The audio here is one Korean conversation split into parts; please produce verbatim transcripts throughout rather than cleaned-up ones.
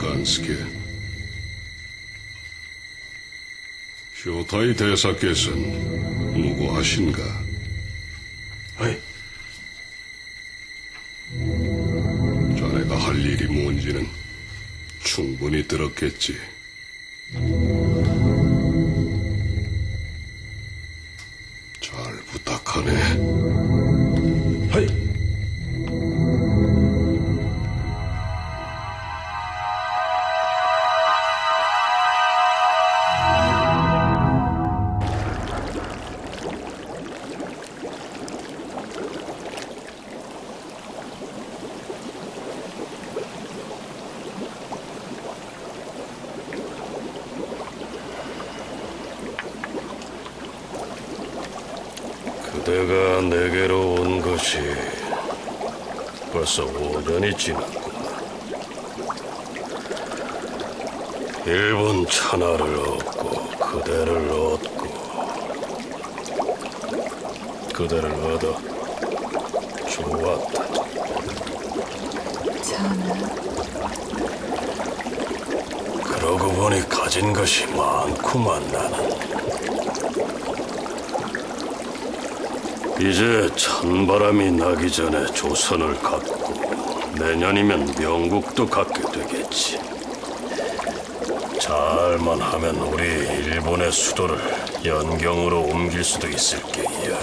간스케. 쇼타이 대사께서는 무고하신가? 아이. 자네가 할 일이 뭔지는 충분히 들었겠지. 잘 부탁하네. 하이. 그대가 내게로 온 것이 벌써 오 년이 지났구나. 일본 천하를 얻고 그대를 얻고 그대를 얻어 좋았다. 전하. 그러고 보니 가진 것이 많구만 나는. 이제 찬바람이 나기 전에 조선을 갖고 내년이면 명국도 갖게 되겠지. 잘만 하면 우리 일본의 수도를 연경으로 옮길 수도 있을 게야.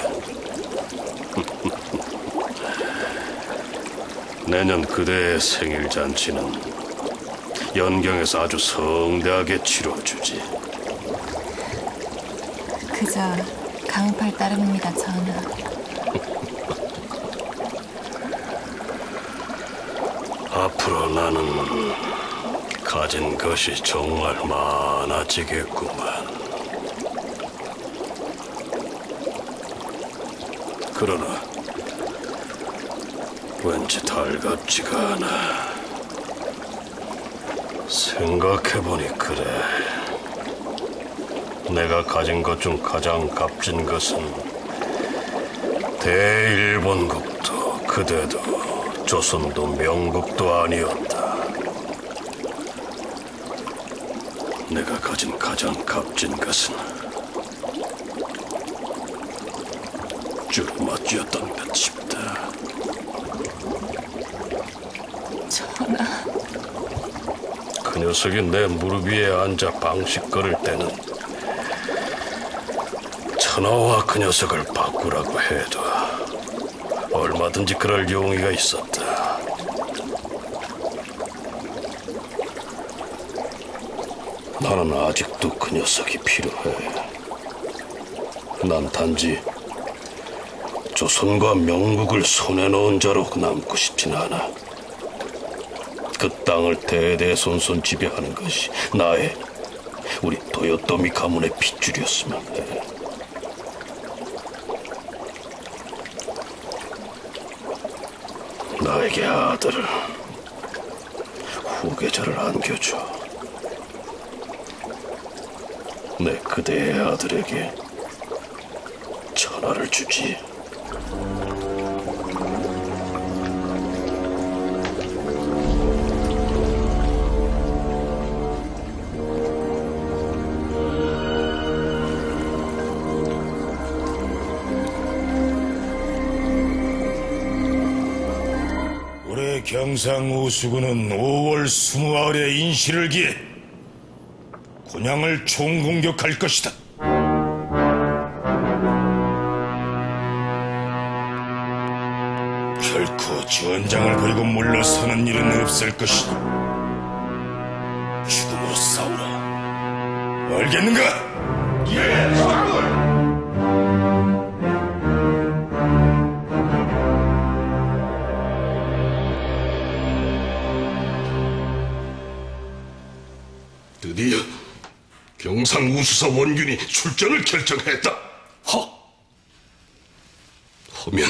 내년 그대의 생일 잔치는 연경에서 아주 성대하게 치러주지. 그저 강팔 따름입니다, 전하. 앞으로 나는 가진 것이 정말 많아지겠구만. 그러나 왠지 달갑지가 않아. 생각해보니 그래. 내가 가진 것 중 가장 값진 것은 대일본국도 그대도 조선도 명국도 아니었다. 내가 가진 가장 값진 것은 주르마쥐였던 것 싶다. 전하. 그 녀석이 내 무릎 위에 앉아 방식거릴 때는 천하와 그 녀석을 바꾸라고 해도 얼마든지 그럴 용의가 있었다. 나는 아직도 그 녀석이 필요해. 난 단지 조선과 명국을 손에 넣은 자로 남고 싶진 않아. 그 땅을 대대손손 지배하는 것이 나의, 우리 도요토미 가문의 핏줄이었으면 해. 나에게 아들을, 후계자를 안겨줘. 내 그대의 아들에게 천하를 주지. 올해 경상우수군은 오월 스무아흘에 인시를 기해 곤양을 총공격할 것이다. 결코 전장을 버리고 물러서는 일은 없을 것이다. 죽음으로 싸우라. 알겠는가? 예, 장군! 드디어 경상우수사 원균이 출전을 결정했다. 허! 하면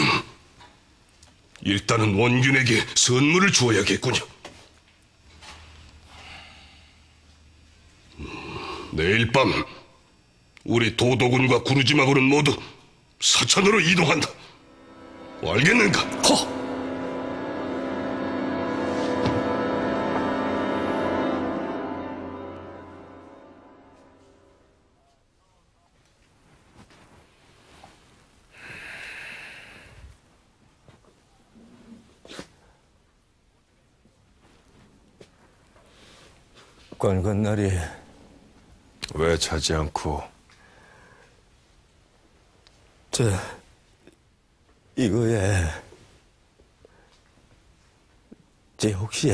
일단은 원균에게 선물을 주어야겠군요. 음, 내일 밤 우리 도도군과 구루지마군은 모두 사천으로 이동한다. 알겠는가? 허! 관건날이 왜 자지 않고? 저 이거에 제 혹시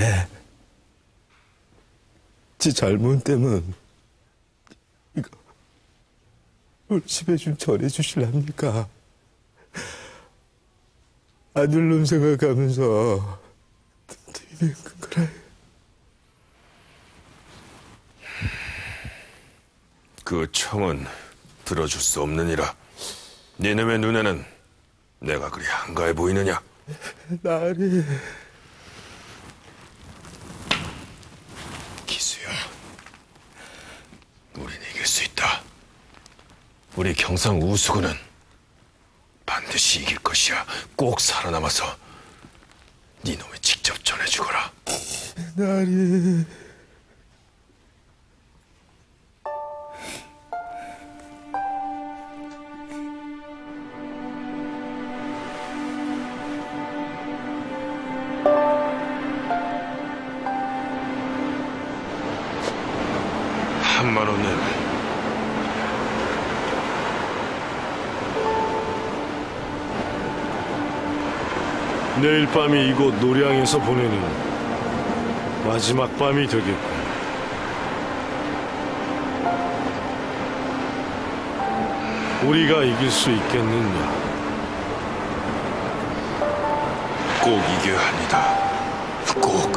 제 잘못 때문 이거 우리 집에 좀 전해주실랍니까? 아들놈 생각하면서 드리는 거라. 그 청은 들어줄 수 없느니라. 니놈의 눈에는 내가 그리 한가해 보이느냐? 나리 기수야, 우린 이길 수 있다. 우리 경상 우수군은 반드시 이길 것이야. 꼭 살아남아서 네 놈에 직접 전해주거라. 나리 한만 원 내라. 내일 밤이 이곳 노량에서 보내는 마지막 밤이 되겠군. 우리가 이길 수 있겠느냐? 꼭 이겨야 합니다. 꼭.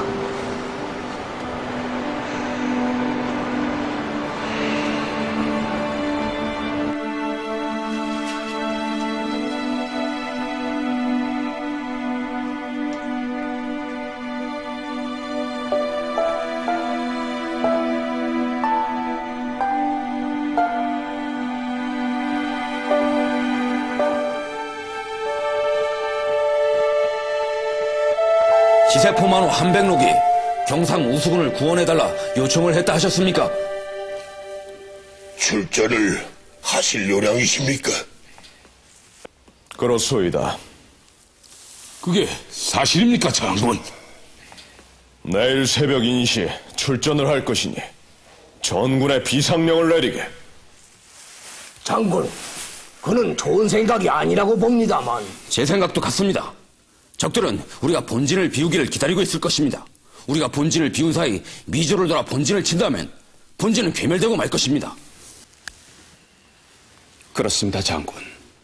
시세포만호 한백록이 경상 우수군을 구원해달라 요청을 했다 하셨습니까? 출전을 하실 요량이십니까? 그렇소이다. 그게 사실입니까, 장군? 내일 새벽 인시에 출전을 할 것이니 전군의 비상령을 내리게. 장군, 그는 좋은 생각이 아니라고 봅니다만. 제 생각도 같습니다. 적들은 우리가 본진을 비우기를 기다리고 있을 것입니다. 우리가 본진을 비운 사이 미조를 돌아 본진을 친다면 본진은 괴멸되고 말 것입니다. 그렇습니다, 장군.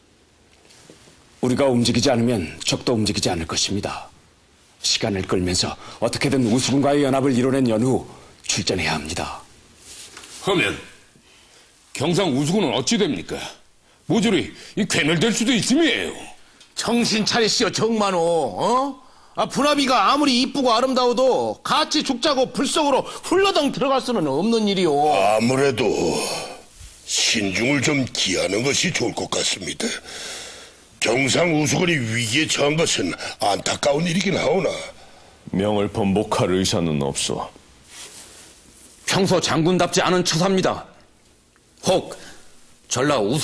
우리가 움직이지 않으면 적도 움직이지 않을 것입니다. 시간을 끌면서 어떻게든 우수군과의 연합을 이뤄낸 연후 출전해야 합니다. 하면 경상 우수군은 어찌 됩니까? 모조리 이 괴멸될 수도 있음이에요. 정신 차리시오, 정만호. 어? 아, 분하비가 아무리 이쁘고 아름다워도 같이 죽자고 불 속으로 훌러덩 들어갈 수는 없는 일이오. 아무래도 신중을 좀 기하는 것이 좋을 것 같습니다. 경상 우수군이 위기에 처한 것은 안타까운 일이긴 하오나 명을 번복할 의사는 없어. 평소 장군답지 않은 처사입니다. 혹 전라 우수